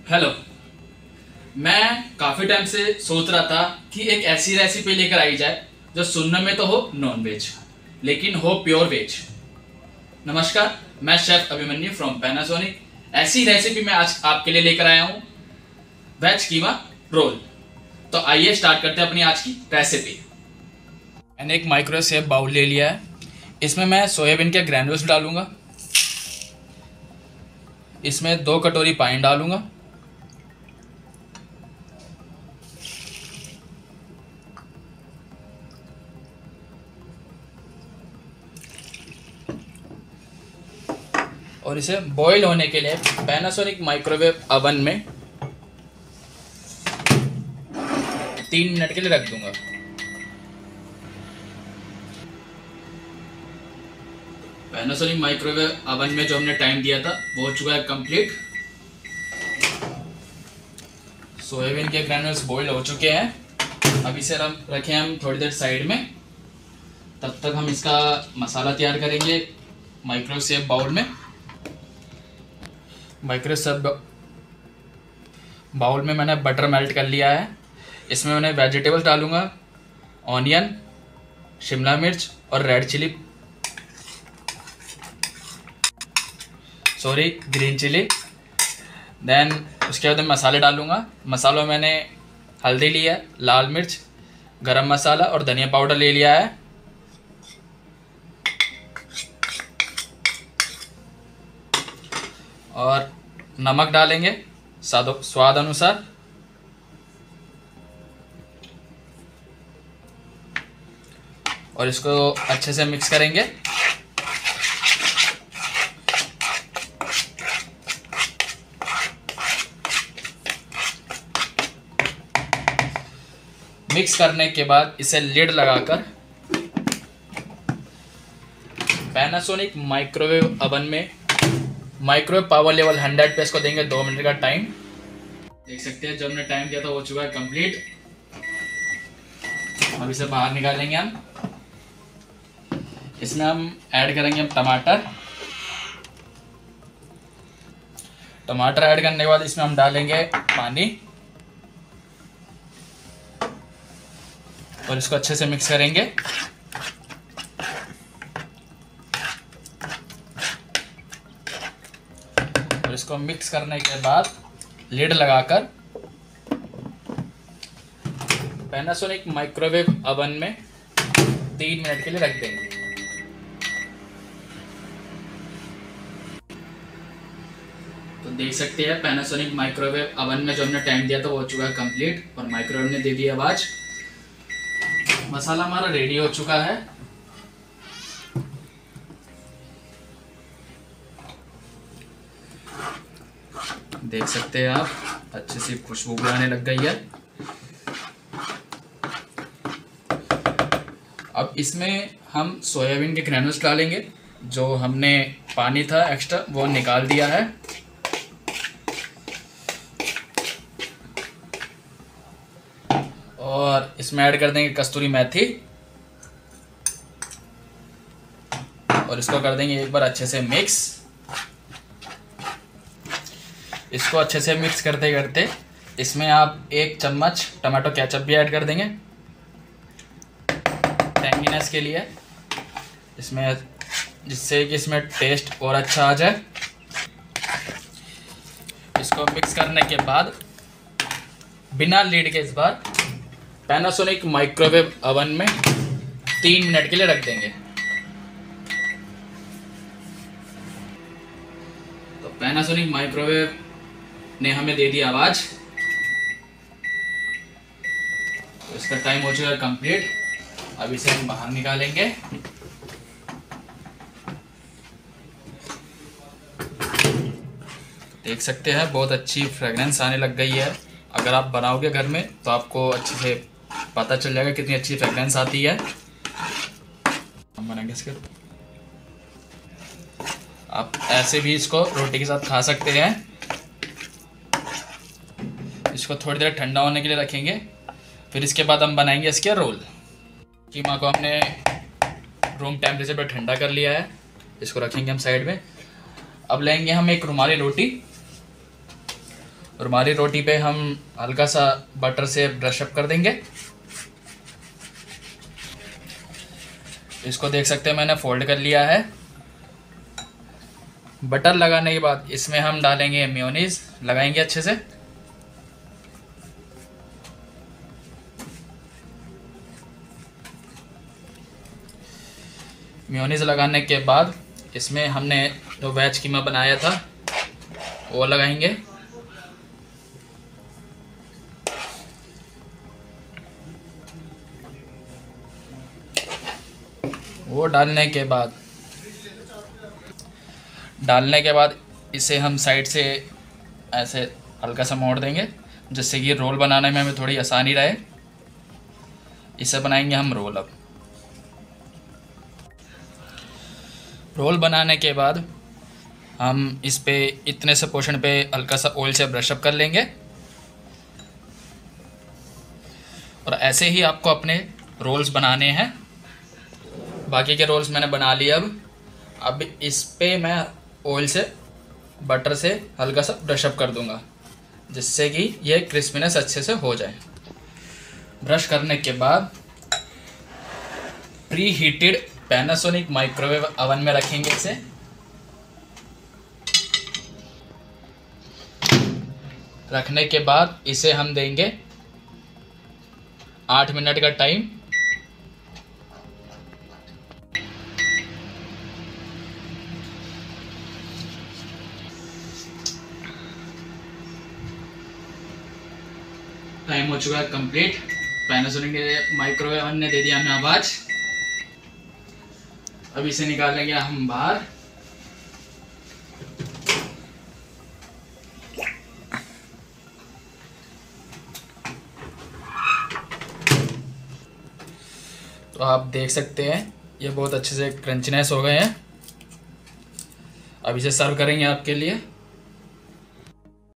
Hello. मैं काफ़ी time से सोच रहा था कि एक ऐसी रेसिपी लेकर आई जाए जो सुनने में तो हो नॉन वेज लेकिन हो प्योर वेज। नमस्कार, मैं शेफ अभिमन्यु फ्रॉम पैनासोनिक। ऐसी रेसिपी मैं आज आपके लिए लेकर आया हूँ, वेज कीमा रोल। तो आइए स्टार्ट करते हैं अपनी आज की रेसिपी। मैंने एक माइक्रोवेव सेफ बाउल ले लिया है। इसमें मैं सोयाबीन के ग्रैन्यूल्स डालूंगा। इसमें 2 कटोरी पानी डालूंगा। और इसे बॉईल होने के लिए पैनासोनिक माइक्रोवेव ओवन में 3 मिनट के लिए रख दूंगा। पैनासोनिक माइक्रोवेव ओवन में जो हमने टाइम दिया था वो हो चुका है कंप्लीट। सोयाबीन के ग्रैन्यूल्स बॉईल हो चुके हैं। अब इसे रखें हम थोड़ी देर साइड में। तब तक हम इसका मसाला तैयार करेंगे माइक्रोवेव सेफ बाउल में। माइक्रोवेव सेफ बाउल में मैंने बटर मेल्ट कर लिया है। इसमें मैंने वेजिटेबल्स डालूंगा, ऑनियन, शिमला मिर्च और red chilli, green chilli. Then उसके बाद मैं मसाले डालूंगा। मसालों में मैंने हल्दी लिया है, लाल मिर्च, गरम मसाला और धनिया पाउडर ले लिया है। और नमक डालेंगे स्वाद अनुसार। और इसको अच्छे से मिक्स करेंगे। मिक्स करने के बाद इसे लिड लगाकर पैनासोनिक माइक्रोवेव ओवन में माइक्रोवेव पावर लेवल 100 पे इसको देंगे 2 मिनट का टाइम। देख सकते हैं जो हमने टाइम दिया था हो चुका है कंप्लीट। अब इसे बाहर निकालेंगे हम। इसमें हम ऐड करेंगे टमाटर। टमाटर ऐड करने के बाद इसमें हम डालेंगे पानी और इसको अच्छे से मिक्स करेंगे। और इसको मिक्स करने के बाद लिड लगाकर पैनासोनिक माइक्रोवेव ओवन में 3 मिनट के लिए रख देंगे। तो देख सकते हैं पैनासोनिक माइक्रोवेव ओवन में जो हमने टाइम दिया था वो हो चुका है कंप्लीट और माइक्रोवेव ने दे दी आवाज। मसाला हमारा रेडी हो चुका है। देख सकते हैं आप अच्छे से खुशबू भी आने लग गई है। अब इसमें हम सोयाबीन के ग्रैन्यूल्स डालेंगे। जो हमने पानी था एक्स्ट्रा वो निकाल दिया है। और इसमें ऐड कर देंगे कस्तूरी मेथी और इसको कर देंगे एक बार अच्छे से मिक्स। इसको अच्छे से मिक्स करते करते इसमें आप 1 चम्मच टमाटो केचप भी ऐड कर देंगे टैंगीनेस के लिए, इसमें जिससे कि इसमें टेस्ट और अच्छा आ जाए। इसको मिक्स करने के बाद बिना लीड के इस बार पैनासोनिक माइक्रोवेव ओवन में 3 मिनट के लिए रख देंगे। तो पैनासोनिक माइक्रोवेव ने हमें दे दी आवाज। तो इसका टाइम हो चुका है कंप्लीट। अब इसे हम बाहर निकालेंगे। देख सकते हैं बहुत अच्छी फ्रेगरेंस आने लग गई है। अगर आप बनाओगे घर में तो आपको अच्छे से पता चल जाएगा कितनी अच्छी फ्रेगरेंस आती है। हम बनाएंगे इसके, आप ऐसे भी इसको रोटी के साथ खा सकते हैं। इसको थोड़ी देर ठंडा होने के लिए रखेंगे। फिर इसके बाद हम बनाएंगे इसके रोल। कीमा को हमने रूम टेम्परेचर पर ठंडा कर लिया है। इसको रखेंगे हम साइड में। अब लेंगे हम एक रुमाली रोटी रुमाली रोटी पे हम हल्का सा बटर से ब्रश अप कर देंगे। इसको देख सकते हैं मैंने फोल्ड कर लिया है। बटर लगाने के बाद इसमें हम डालेंगे मेयोनीज, लगाएंगे अच्छे से। मेयोनीज लगाने के बाद इसमें हमने जो वेज कीमा बनाया था वो लगाएंगे। वो डालने के बाद इसे हम साइड से ऐसे हल्का सा मोड़ देंगे, जिससे कि रोल बनाने में हमें थोड़ी आसानी रहे। इसे बनाएंगे हम रोल। अब रोल बनाने के बाद हम इस पे इतने से पोर्शन पे हल्का सा ऑयल से ब्रश अप कर लेंगे। और ऐसे ही आपको अपने रोल्स बनाने हैं। बाकी के रोल्स मैंने बना लिए। अब इस पे मैं ऑयल से बटर से हल्का सा ब्रश अप कर दूंगा, जिससे कि ये क्रिस्पीनेस अच्छे से हो जाए। ब्रश करने के बाद pre heated Panasonic microwave oven में रखेंगे इसे। रखने के बाद इसे हम देंगे 8 मिनट का टाइम। टाइम हो चुका है कंप्लीट। पैनासोनिक के माइक्रोवेव ओवन ने दे दिया हमें आवाज। अब इसे निकालेंगे हम बाहर। तो आप देख सकते हैं ये बहुत अच्छे से क्रंचनेस हो गए हैं। अब इसे सर्व करेंगे आपके लिए।